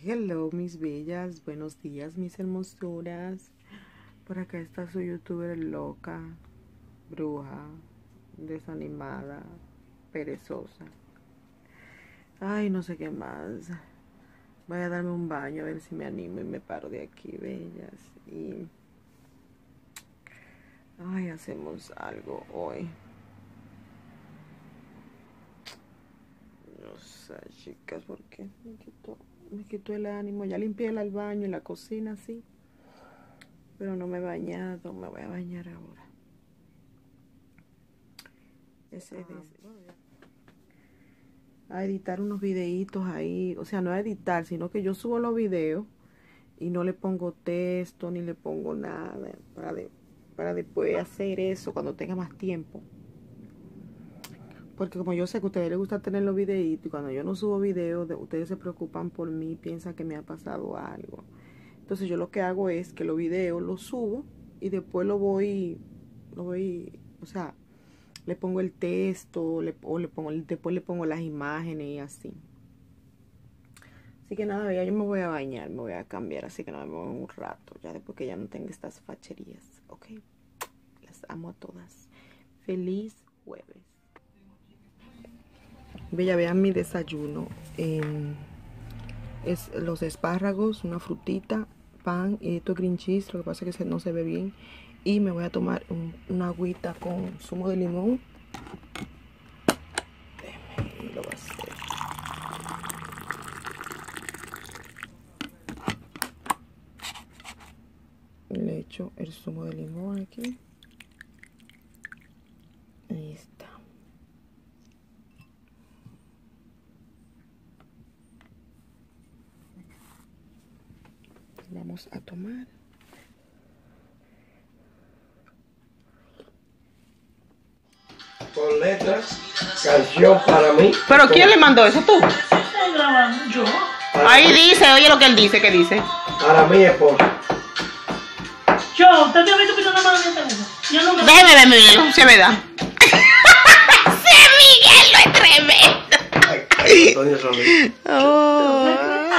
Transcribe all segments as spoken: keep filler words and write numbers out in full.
Hello mis bellas, buenos días mis hermosuras. Por acá está su youtuber loca, bruja, desanimada, perezosa. Ay, no sé qué más. Voy a darme un baño a ver si me animo y me paro de aquí, bellas. Y ay, hacemos algo hoy. No sé, chicas, ¿por qué me quitó, me quitó el ánimo? Ya limpié el baño y la cocina, sí. Pero no me he bañado, me voy a bañar ahora. Ese es a editar unos videitos ahí. O sea, no a editar, sino que yo subo los videos y no le pongo texto ni le pongo nada. Para, de, para después hacer eso cuando tenga más tiempo. Porque como yo sé que a ustedes les gusta tener los videitos y cuando yo no subo videos, ustedes se preocupan por mí, piensan que me ha pasado algo. Entonces yo lo que hago es que los videos los subo y después lo voy, lo voy, o sea, le pongo el texto, le, o le pongo, después le pongo las imágenes y así. Así que nada, ya yo me voy a bañar, me voy a cambiar, así que nos vemos en un rato, ya después que ya no tenga estas facherías, ¿ok? Las amo a todas. Feliz jueves. Bella, vean mi desayuno. Eh, es los espárragos, una frutita, pan y esto green cheese. Lo que pasa es que no se ve bien. Y me voy a tomar un, una agüita con zumo de limón. Déjame, lo voy a hacer. Le echo el zumo de limón aquí. Ahí está. Vamos a tomar. Con letras, canción para mí. ¿Pero quién le mandó eso? ¿Tú? Estoy grabando yo. Ahí dice, oye lo que él dice, ¿qué dice? Para mi esposa. Yo, ¿usted te ha visto pintando mano en teléfono? Yo nunca. Déjeme ver, Miguel, se me da. ¡Sí, Miguel, lo es tremendo! Antonio Solís. Oh,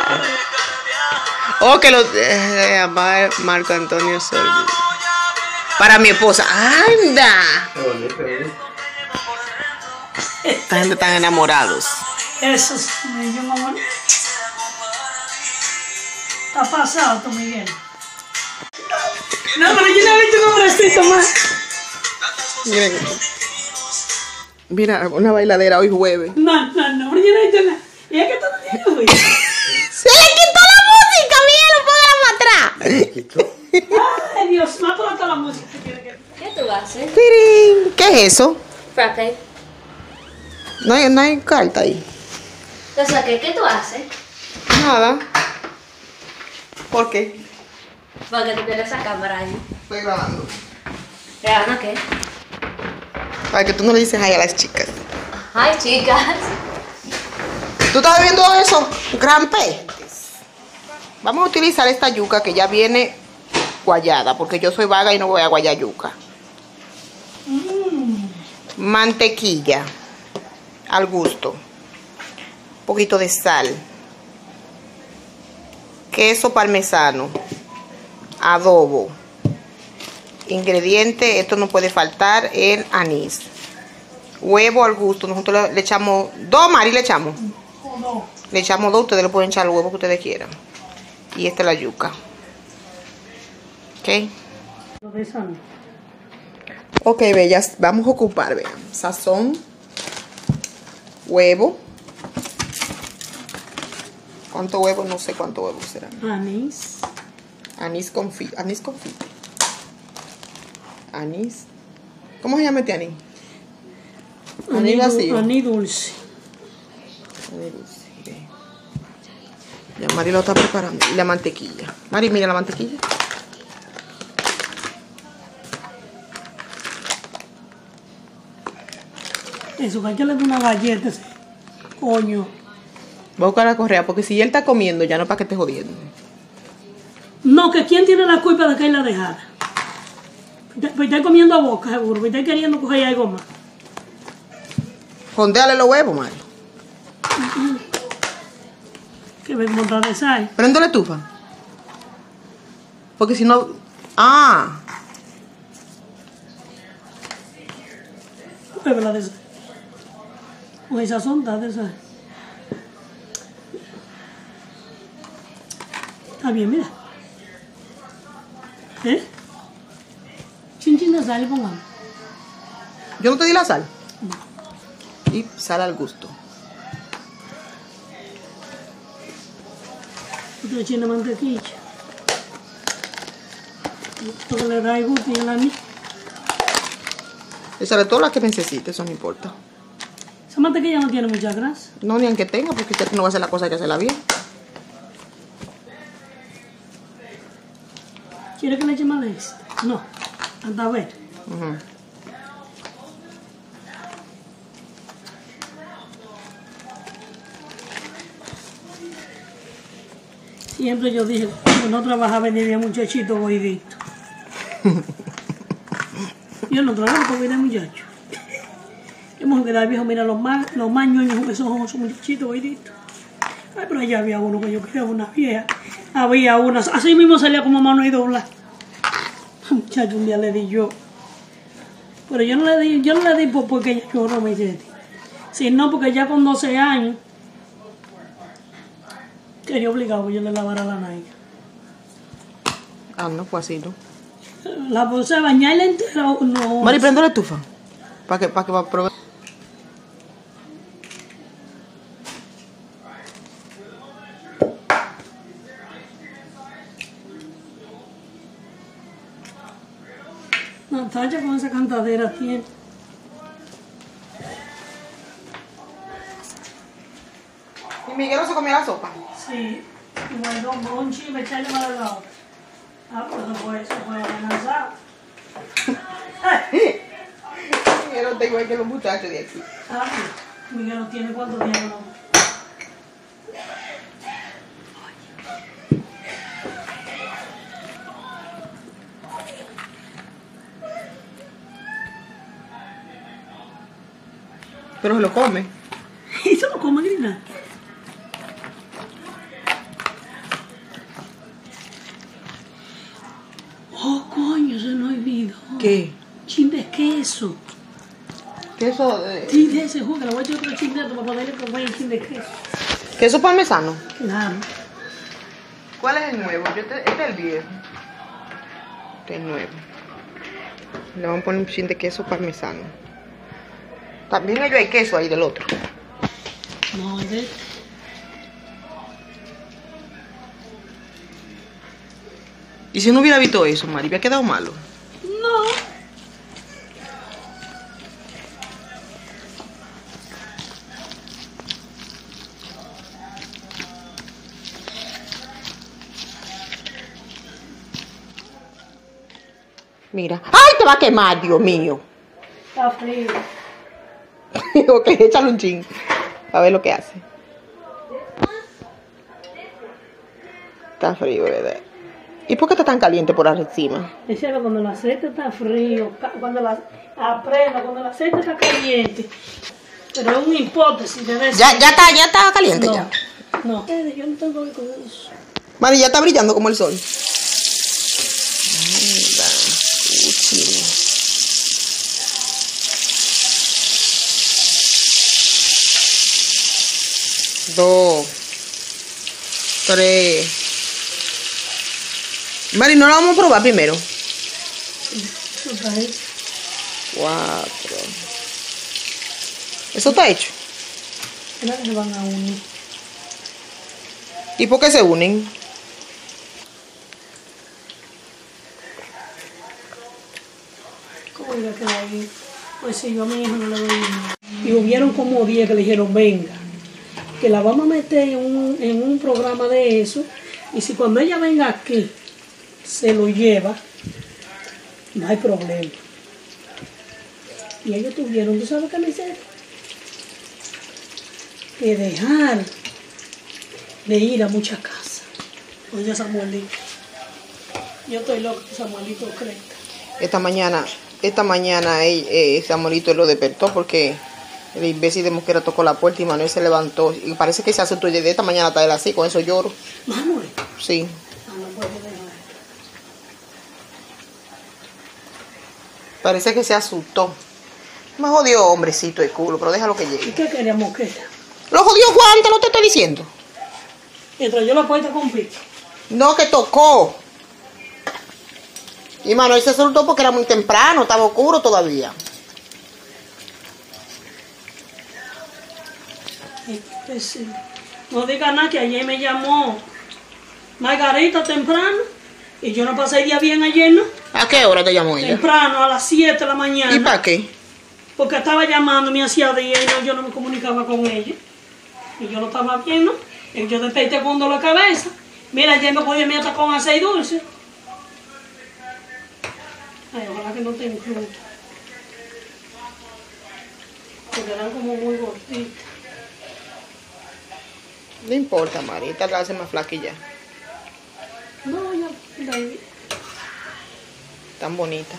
oh que lo... Eh, Marco Antonio Solís. Para mi esposa. ¡Anda! Qué bonito, qué bonito. Esta gente están enamorados. Eso es, Miguel, amor. Está pasado tú, Miguel. No, pero yo no he visto un hombrecito más. Miren. Mira, una bailadera hoy jueves. No, no, no, pero yo no he visto nada. Y es que todo el día güey. ¡Se le quitó la música! ¡Miguel, póngala para atrás! Ay, Dios, no toda toda la música. ¿Qué tú haces? ¡Tirín! ¿Qué es eso? Frappe. No hay, no hay carta ahí. Lo saqué. ¿Qué tú haces? Nada. ¿Por qué? Porque tú tienes esa cámara ahí. Estoy grabando. ¿Grabando qué? Para que tú no le dices ay a las chicas. Ay, chicas. ¿Tú estás viendo eso? Gran P. Vamos a utilizar esta yuca que ya viene guayada, porque yo soy vaga y no voy a guayar yuca. Mm. Mantequilla al gusto. Un poquito de sal. Queso parmesano. Adobo. Ingrediente, esto no puede faltar, el anís. Huevo al gusto. Nosotros le, le echamos dos, Mari, le echamos. O no. Le echamos dos, ustedes le pueden echar el huevo que ustedes quieran. Y esta es la yuca. Ok. Lo de esa no. Ok, bellas, vamos a ocupar, vean. Sazón. Huevo. ¿Cuánto huevo? No sé cuánto huevo será. Anís. Anís confit. Anís confit. Anís. ¿Cómo se llama este anís? Anís vacío. Anís dulce. Anís dulce. Ve. Ya Mari lo está preparando. Y la mantequilla. Mari, mira la mantequilla. Eso, que hay que le dar una galleta ese coño. Voy a buscar la correa porque si él está comiendo ya no es para que esté jodiendo. No, que quién tiene la culpa de que él la dejara. Pues está comiendo a boca, seguro. Pues está queriendo coger algo más. Jondéale los huevos, Mari. Que ve cómo está de sal. Prendo la estufa. Porque si no... Ah. Bebe la de sal. Con esa sonda de sal. Está bien, mira. ¿Eh? Chin chin de sal y pongamos. Yo no te di la sal. Y sal al gusto. Otro chin de mantequilla. Esto que le da el gusto y el anís. Y sobre todo la que necesite, eso no importa. Esa mantequilla no tiene mucha grasa. No, ni aunque tenga, porque usted no va a hacer la cosa, hay que hacerla bien. ¿Quiere que le eche más de esto? No. Hasta ver. Uh-huh. Siempre yo dije, cuando no trabajaba venía muchachito boidito. Yo no trabajo porque viene muchacho. Qué mujer que da viejo, mira los más, los más ñoños que son esos muchachitos boiditos. Ay, pero allá había uno que yo quería una vieja. Había una, así mismo salía como mano y dobla. Muchacho, un día le di yo. Pero yo no le di, yo no le di por, porque ella lloró, me dice, sino porque ya con doce años quería obligado que yo le lavara la naiga. Ah, no fue así, ¿no? La puse a bañarla entera, no. Mari, prendo la estufa. Para que, para que va a probar. Natalia con esa cantadera tiene. ¿Y Miguel no se comió la sopa? Sí, y guardó un bronchi y me echarle más de la otra. Ah, pues eso fue, eso fue amenazado. Miguel no está igual que los muchachos de aquí. Ah, pues, Miguel no tiene cuántos días no. Pero se lo come. Y se lo come grina. Oh, coño, se me olvidó. ¿Qué? Chin de queso. Queso de... Chin de ese jugo, le voy a echar otro chin de esto para poderle comer el chin de queso. Queso parmesano. Claro. ¿Cuál es el nuevo? Yo te... Este es el viejo. Este es el nuevo. Le vamos a poner un chin de queso parmesano. También ellos hay queso ahí del otro. No, es de... ¿Y si no hubiera visto eso, Mari? ¿Hubiera quedado malo? No. Mira. ¡Ay, te va a quemar, Dios mío! Está frío. Ok, échale un chin. A ver lo que hace. Está frío, ¿verdad? ¿Y por qué está tan caliente por encima? Es que cuando el aceite está frío, ca- cuando la aprenda, cuando el aceite está caliente. Pero es una hipótesis de eso. Ya, ya está, ya está caliente No, ya. no. Eh, yo no tengo que con eso. Mari, ya está brillando como el sol. Anda, cuchillo. Dos. Tres. Mari, ¿no lo vamos a probar primero? Eso está hecho. Cuatro. ¿Eso está hecho? Era que se van a unir. ¿Y por qué se unen? ¿Cómo iba a quedar ahí? Pues si yo a mi hijo no le doy nada. Y hubieron como diez que le dijeron, venga, que la vamos a meter en un, en un programa de eso. Y si cuando ella venga aquí, se lo lleva, no hay problema. Y ellos tuvieron, ¿tú sabes qué me hicieron? Que dejar de ir a muchas casas. Oye, Samuelito. Yo estoy loco que Samuelito crezca. Esta mañana, esta mañana eh, eh, Samuelito lo despertó porque El imbécil de Mosquera tocó la puerta y Manuel se levantó. Y parece que se asustó. Y de esta mañana hasta él así, con eso lloro. Manuel. Sí. Ah, no puede dejar. Parece que se asustó. Me jodió, hombrecito de culo, pero déjalo que ¿Y llegue. qué quería Mosquera? Lo jodió Juan, te lo te estoy diciendo. Mientras yo la puerta con pique. No, que tocó. Y Manuel se asustó porque era muy temprano, estaba oscuro todavía. Pues, sí. No diga nada que ayer me llamó Margarita temprano y yo no pasé el día bien ayer, ¿no? ¿A qué hora te llamó ella? Temprano, a las siete de la mañana. ¿Y para qué? Porque estaba llamando, me hacía día y no, yo no me comunicaba con ella. Y yo no estaba bien, ¿no? Y yo desperté con dolor de cabeza. Mira, ayer me podía meter con aceite dulce. Ay, ojalá que no te incluya. Porque eran como muy gorditas. No importa, Mari, esta la hace más flaquilla. No, ya, David. Tan bonita.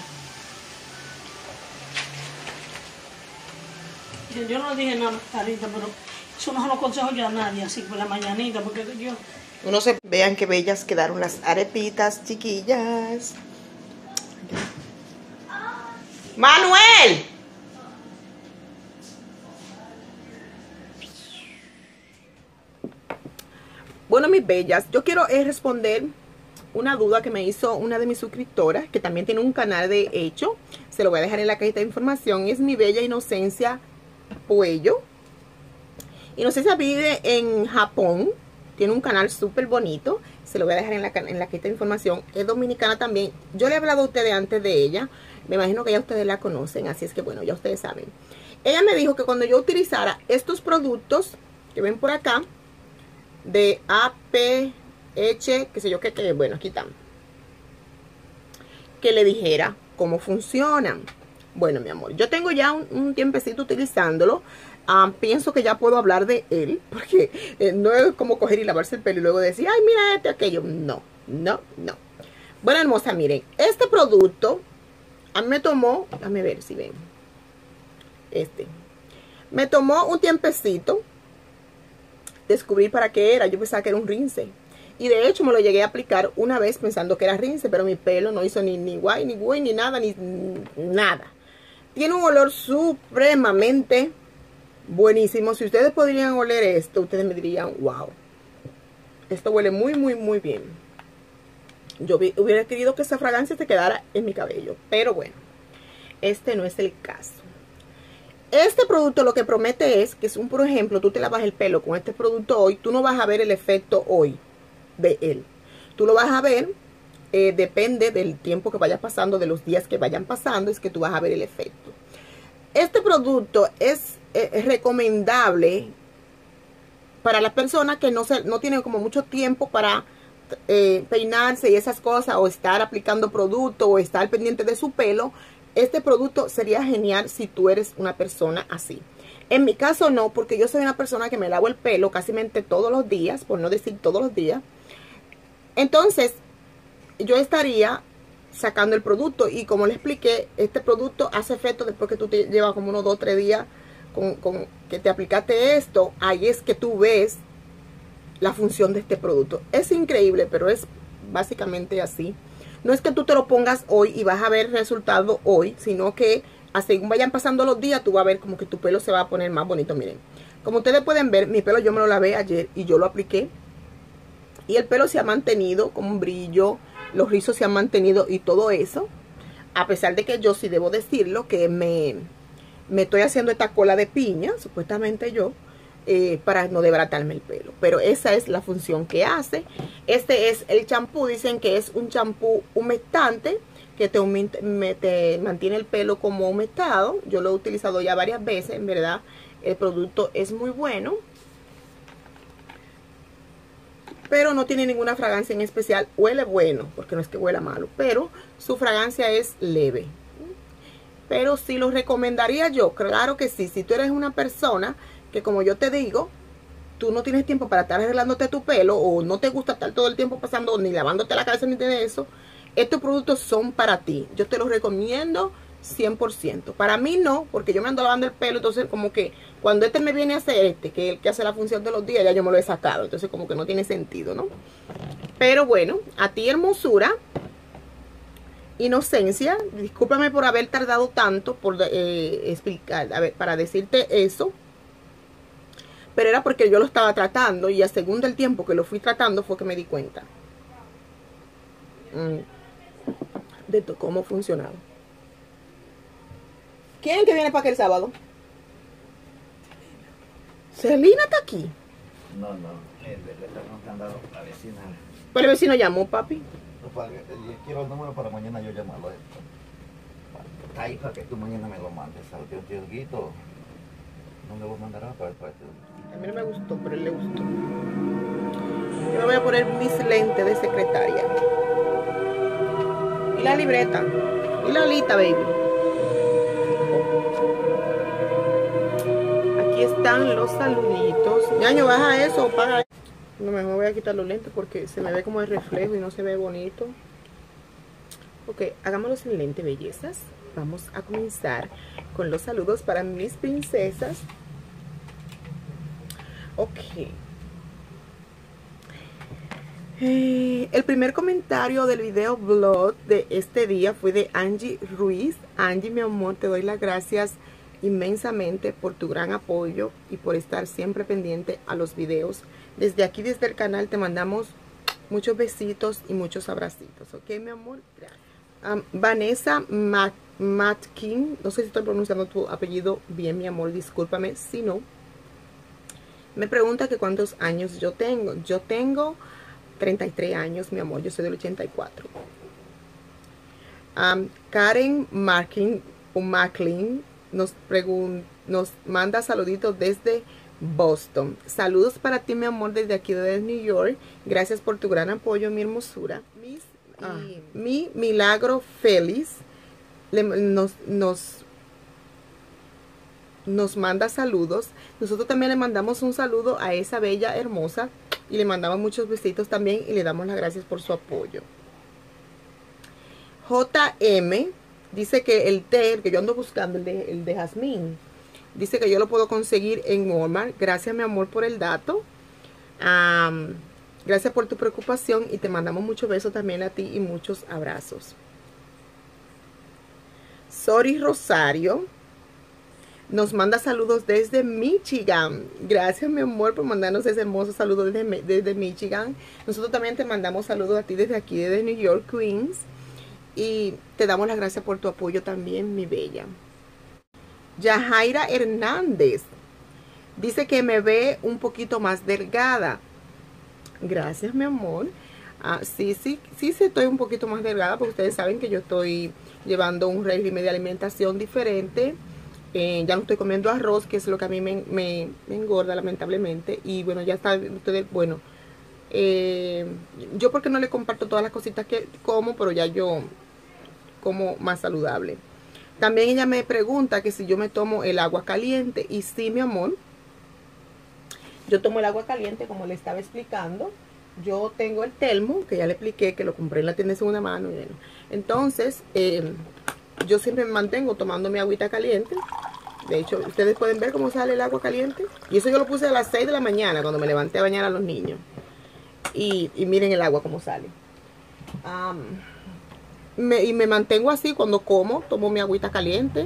Yo, yo no le dije nada a Margarita, pero eso no se lo aconsejo yo a nadie, así por la mañanita, porque yo... Uno se vean qué bellas quedaron las arepitas, chiquillas. ¡Manuel! Bueno, mis bellas, yo quiero eh, responder una duda que me hizo una de mis suscriptoras, que también tiene un canal de hecho. Se lo voy a dejar en la cajita de información. Es mi bella Inocencia Puello. Inocencia vive en Japón. Tiene un canal súper bonito. Se lo voy a dejar en la, en la cajita de información. Es dominicana también. Yo le he hablado a ustedes antes de ella. Me imagino que ya ustedes la conocen. Así es que bueno, ya ustedes saben. Ella me dijo que cuando yo utilizara estos productos que ven por acá, de A P H, qué sé yo qué, que bueno, aquí están, que le dijera cómo funcionan. Bueno, mi amor, yo tengo ya un, un tiempecito utilizándolo. Um, pienso que ya puedo hablar de él, porque eh, no es como coger y lavarse el pelo y luego decir, ay, mira este, aquello. No, no, no. Bueno, hermosa, miren, este producto a mí me tomó, déjame ver si ven, este, me tomó un tiempecito descubrir para qué era. Yo pensaba que era un rinse. Y de hecho me lo llegué a aplicar una vez pensando que era rinse, pero mi pelo no hizo ni, ni guay, ni güey, ni nada, ni nada. Tiene un olor supremamente buenísimo. Si ustedes podrían oler esto, ustedes me dirían, wow, esto huele muy, muy, muy bien. Yo hubiera querido que esa fragancia se quedara en mi cabello, pero bueno, este no es el caso. Este producto lo que promete es que, es un, por ejemplo, tú te lavas el pelo con este producto hoy, tú no vas a ver el efecto hoy de él. Tú lo vas a ver, eh, depende del tiempo que vaya pasando, de los días que vayan pasando, es que tú vas a ver el efecto. Este producto es, eh, es recomendable para las personas que no, se, no tienen como mucho tiempo para eh, peinarse y esas cosas, o estar aplicando producto, o estar pendiente de su pelo. Este producto sería genial si tú eres una persona así. En mi caso no, porque yo soy una persona que me lavo el pelo casi todos los días, por no decir todos los días. Entonces, yo estaría sacando el producto, y como le expliqué, este producto hace efecto después que tú te llevas como unos dos o tres días con, con que te aplicaste esto. Ahí es que tú ves la función de este producto. Es increíble, pero es básicamente así. No es que tú te lo pongas hoy y vas a ver resultado hoy, sino que según vayan pasando los días, tú vas a ver como que tu pelo se va a poner más bonito. Miren, como ustedes pueden ver, mi pelo yo me lo lavé ayer y yo lo apliqué. Y el pelo se ha mantenido con un brillo, los rizos se han mantenido y todo eso. A pesar de que yo sí debo decirlo, que me, me estoy haciendo esta cola de piña, supuestamente yo, Eh, para no desbaratarme el pelo, pero esa es la función que hace. Este es el champú, dicen que es un champú humectante que te, me, te mantiene el pelo como humectado. Yo lo he utilizado ya varias veces, en verdad el producto es muy bueno, pero no tiene ninguna fragancia en especial. Huele bueno, porque no es que huela malo, pero su fragancia es leve. Pero sí lo recomendaría yo, claro que sí, si tú eres una persona que, como yo te digo, tú no tienes tiempo para estar arreglándote tu pelo, o no te gusta estar todo el tiempo pasando ni lavándote la cabeza ni de eso, estos productos son para ti. Yo te los recomiendo cien por ciento. Para mí no, porque yo me ando lavando el pelo, entonces como que cuando este me viene a hacer este, que es el que hace la función de los días, ya yo me lo he sacado, entonces como que no tiene sentido, ¿no? Pero bueno, a ti, hermosura, Inocencia, discúlpame por haber tardado tanto por eh, explicar, a ver, para decirte eso, pero era porque yo lo estaba tratando y a según del tiempo que lo fui tratando fue que me di cuenta mm, de cómo funcionaba. ¿Quién que viene para aquel el sábado? Celina está aquí. No, no, le, le está contando a la vecina. Pero el vecino llamó, papi. Quiero el número para mañana yo llamarlo. Está ahí para que tú mañana me lo mandes. ¿Sabes? Yo te guito. No me voy a mandar a para el partido. A mí no me gustó, pero a él le gustó. Yo me voy a poner mis lentes de secretaria. Y la libreta. Y la lista, baby. Aquí están los saluditos. Ñaño, baja eso o paga eso. No, mejor voy a quitar los lentes porque se me ve como el reflejo y no se ve bonito. Ok, hagámoslo sin lente, bellezas. Vamos a comenzar con los saludos para mis princesas. Ok. Eh, el primer comentario del video blog de este día fue de Angie Ruiz. Angie, mi amor, te doy las gracias inmensamente por tu gran apoyo y por estar siempre pendiente a los videos. Desde aquí, desde el canal, te mandamos muchos besitos y muchos abracitos. Ok, mi amor. Um, Vanessa Mac Matkin, no sé si estoy pronunciando tu apellido bien, mi amor, discúlpame si no. Me pregunta que cuántos años yo tengo. Yo tengo treinta y tres años, mi amor, yo soy del ochenta y cuatro. Um, Karen Markin o Macklin nos, nos manda saluditos desde Boston. Saludos para ti, mi amor, desde aquí de New York. Gracias por tu gran apoyo, mi hermosura. Mis, ah. Mi milagro feliz le, nos, nos, nos manda saludos. Nosotros también le mandamos un saludo a esa bella hermosa y le mandamos muchos besitos también y le damos las gracias por su apoyo. J M dice que el té, el que yo ando buscando, el de, el de jazmín, dice que yo lo puedo conseguir en Walmart. Gracias, mi amor, por el dato. Um, gracias por tu preocupación y te mandamos muchos besos también a ti y muchos abrazos. Sori Rosario nos manda saludos desde Michigan. Gracias, mi amor, por mandarnos ese hermoso saludo desde, desde Michigan. Nosotros también te mandamos saludos a ti desde aquí, desde New York, Queens. Y te damos las gracias por tu apoyo también, mi bella. Yajaira Hernández dice que me ve un poquito más delgada. Gracias, mi amor. Ah, sí, sí, sí, sí estoy un poquito más delgada porque ustedes saben que yo estoy llevando un régimen de alimentación diferente. Eh, ya no estoy comiendo arroz, que es lo que a mí me, me, me engorda lamentablemente. Y bueno, ya está, ustedes, bueno, eh, yo porque no le comparto todas las cositas que como, pero ya yo como más saludable. También ella me pregunta que si yo me tomo el agua caliente. Y sí, mi amor, yo tomo el agua caliente como le estaba explicando. Yo tengo el termo, que ya le expliqué, que lo compré en la tienda de segunda mano. Y bueno, entonces, eh, yo siempre me mantengo tomando mi agüita caliente. De hecho, ustedes pueden ver cómo sale el agua caliente. Y eso yo lo puse a las seis de la mañana, cuando me levanté a bañar a los niños. Y, y miren el agua cómo sale. Um, me, y me mantengo así cuando como. Tomo mi agüita caliente.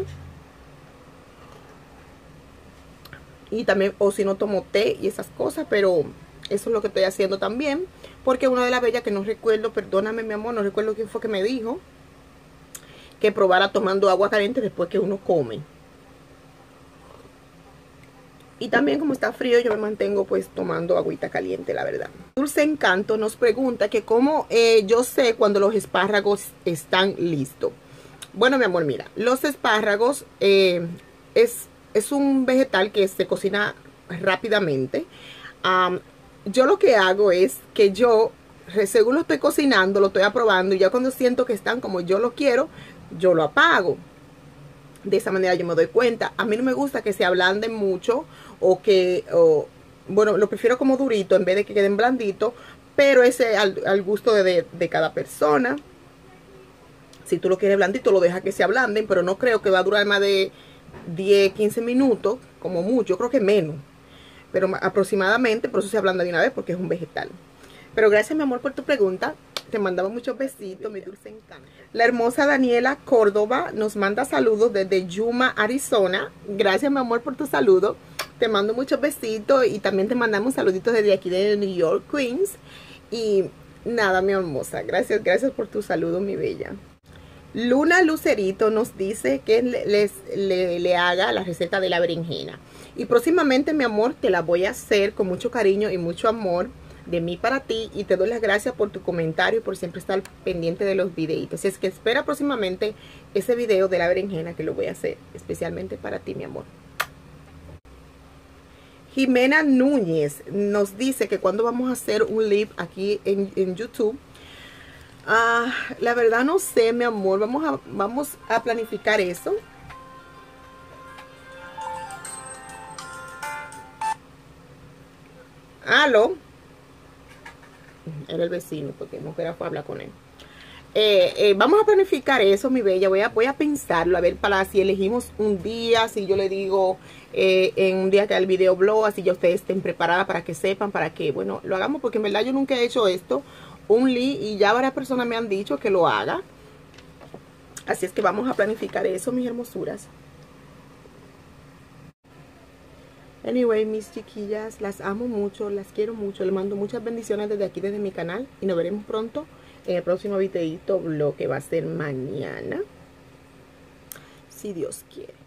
Y también, o si no, tomo té y esas cosas. Pero eso es lo que estoy haciendo también. Porque una de las bellas que no recuerdo, perdóname, mi amor, no recuerdo quién fue que me dijo que probara tomando agua caliente después que uno come. Y también como está frío, yo me mantengo pues tomando agüita caliente, la verdad. Dulce Encanto nos pregunta que cómo eh, yo sé cuando los espárragos están listos. Bueno, mi amor, mira, los espárragos eh, es, es un vegetal que se cocina rápidamente. Um, yo lo que hago es que yo, según lo estoy cocinando, lo estoy aprobando, y ya cuando siento que están como yo lo quiero, yo lo apago. De esa manera yo me doy cuenta. A mí no me gusta que se ablanden mucho o que, o, bueno, lo prefiero como durito en vez de que queden blanditos, pero ese al, al gusto de, de, de cada persona. Si tú lo quieres blandito, lo dejas que se ablanden, pero no creo que va a durar más de diez, quince minutos, como mucho, yo creo que menos. Pero aproximadamente, por eso se ablanda de una vez, porque es un vegetal. Pero gracias, mi amor, por tu pregunta. Te mandamos muchos besitos, mi dulce encanto. La hermosa Daniela Córdoba nos manda saludos desde Yuma, Arizona. Gracias, mi amor, por tu saludo. Te mando muchos besitos y también te mandamos saluditos desde aquí de New York, Queens. Y nada, mi hermosa, gracias, gracias por tu saludo, mi bella. Luna Lucerito nos dice que les, le, le haga la receta de la berenjena. Y próximamente, mi amor, te la voy a hacer con mucho cariño y mucho amor de mí para ti. Y te doy las gracias por tu comentario y por siempre estar pendiente de los videitos. Así es que espera próximamente ese video de la berenjena que lo voy a hacer especialmente para ti, mi amor. Jimena Núñez nos dice que cuando vamos a hacer un live aquí en, en YouTube. Ah, la verdad no sé, mi amor. Vamos a, vamos a planificar eso. Aló. Era el vecino porque no quería hablar con él. Eh, eh, vamos a planificar eso, mi bella. Voy a, voy a pensarlo, a ver para si elegimos un día, si yo le digo eh, en un día que el video blog, así ya ustedes estén preparadas para que sepan, para que, bueno, lo hagamos, porque en verdad yo nunca he hecho esto, un li, y ya varias personas me han dicho que lo haga. Así es que vamos a planificar eso, mis hermosuras. Anyway, mis chiquillas, las amo mucho, las quiero mucho, les mando muchas bendiciones desde aquí, desde mi canal, y nos veremos pronto en el próximo videito, lo que va a ser mañana, si Dios quiere.